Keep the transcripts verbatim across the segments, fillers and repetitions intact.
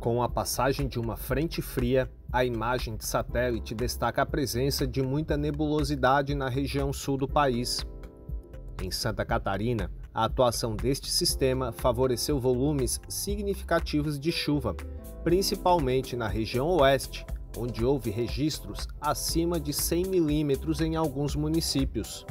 Com a passagem de uma frente fria, a imagem de satélite destaca a presença de muita nebulosidade na região sul do país. Em Santa Catarina, a atuação deste sistema favoreceu volumes significativos de chuva, principalmente na região oeste, onde houve registros acima de cem milímetros em alguns municípios.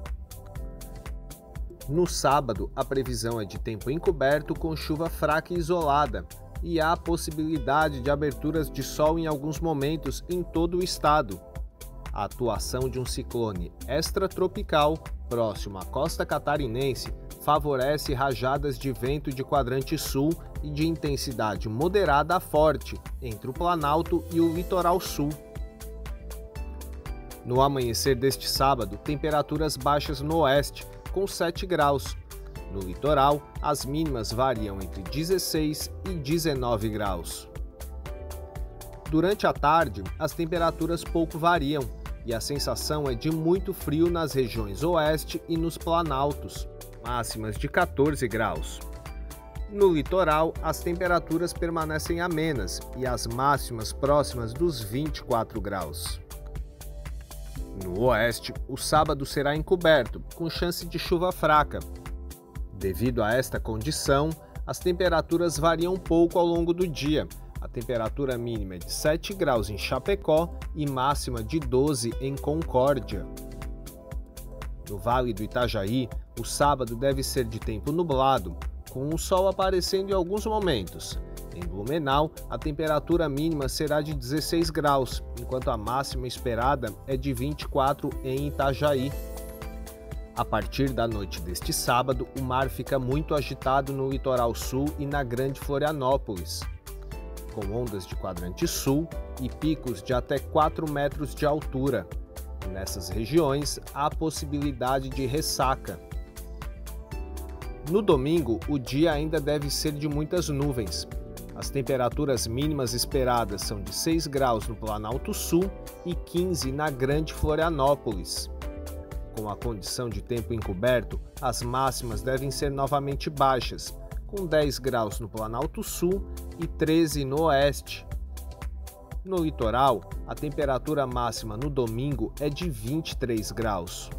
No sábado, a previsão é de tempo encoberto com chuva fraca e isolada, e há a possibilidade de aberturas de sol em alguns momentos em todo o estado. A atuação de um ciclone extratropical próximo à costa catarinense favorece rajadas de vento de quadrante sul e de intensidade moderada a forte entre o Planalto e o litoral sul. No amanhecer deste sábado, temperaturas baixas no oeste, com sete graus. No litoral, as mínimas variam entre dezesseis e dezenove graus. Durante a tarde, as temperaturas pouco variam e a sensação é de muito frio nas regiões oeste e nos planaltos, máximas de quatorze graus. No litoral, as temperaturas permanecem amenas e as máximas próximas dos vinte e quatro graus. No oeste, o sábado será encoberto, com chance de chuva fraca. Devido a esta condição, as temperaturas variam pouco ao longo do dia. A temperatura mínima é de sete graus em Chapecó e máxima de doze em Concórdia. No Vale do Itajaí, o sábado deve ser de tempo nublado, com o sol aparecendo em alguns momentos. Em Blumenau, a temperatura mínima será de dezesseis graus, enquanto a máxima esperada é de vinte e quatro em Itajaí. A partir da noite deste sábado, o mar fica muito agitado no litoral sul e na Grande Florianópolis, com ondas de quadrante sul e picos de até quatro metros de altura. Nessas regiões, há possibilidade de ressaca. No domingo, o dia ainda deve ser de muitas nuvens. As temperaturas mínimas esperadas são de seis graus no Planalto Sul e quinze na Grande Florianópolis. Com a condição de tempo encoberto, as máximas devem ser novamente baixas, com dez graus no Planalto Sul e treze no oeste. No litoral, a temperatura máxima no domingo é de vinte e três graus.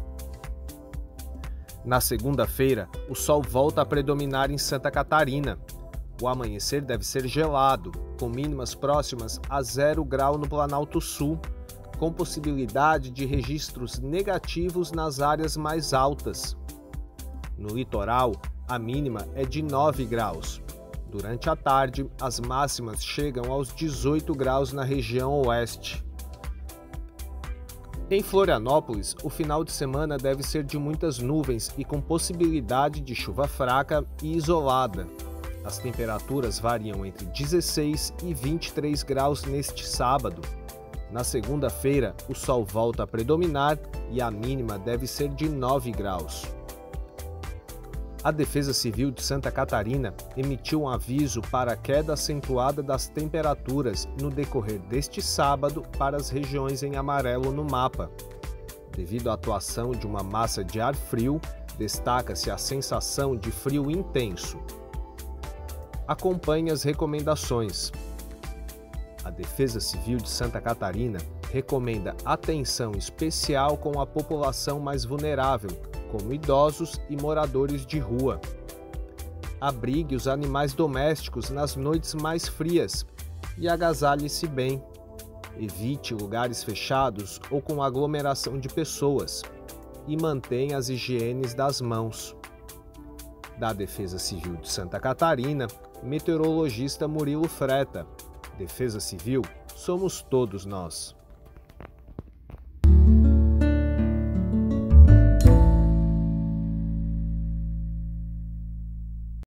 Na segunda-feira, o sol volta a predominar em Santa Catarina. O amanhecer deve ser gelado, com mínimas próximas a zero grau no Planalto Sul, com possibilidade de registros negativos nas áreas mais altas. No litoral, a mínima é de nove graus. Durante a tarde, as máximas chegam aos dezoito graus na região oeste. Em Florianópolis, o final de semana deve ser de muitas nuvens e com possibilidade de chuva fraca e isolada. As temperaturas variam entre dezesseis e vinte e três graus neste sábado. Na segunda-feira, o sol volta a predominar e a mínima deve ser de nove graus. A Defesa Civil de Santa Catarina emitiu um aviso para a queda acentuada das temperaturas no decorrer deste sábado para as regiões em amarelo no mapa. Devido à atuação de uma massa de ar frio, destaca-se a sensação de frio intenso. Acompanhe as recomendações. A Defesa Civil de Santa Catarina recomenda atenção especial com a população mais vulnerável, como idosos e moradores de rua. Abrigue os animais domésticos nas noites mais frias e agasalhe-se bem. Evite lugares fechados ou com aglomeração de pessoas e mantenha as higienes das mãos. Da Defesa Civil de Santa Catarina, meteorologista Murilo Freta. Defesa Civil, somos todos nós.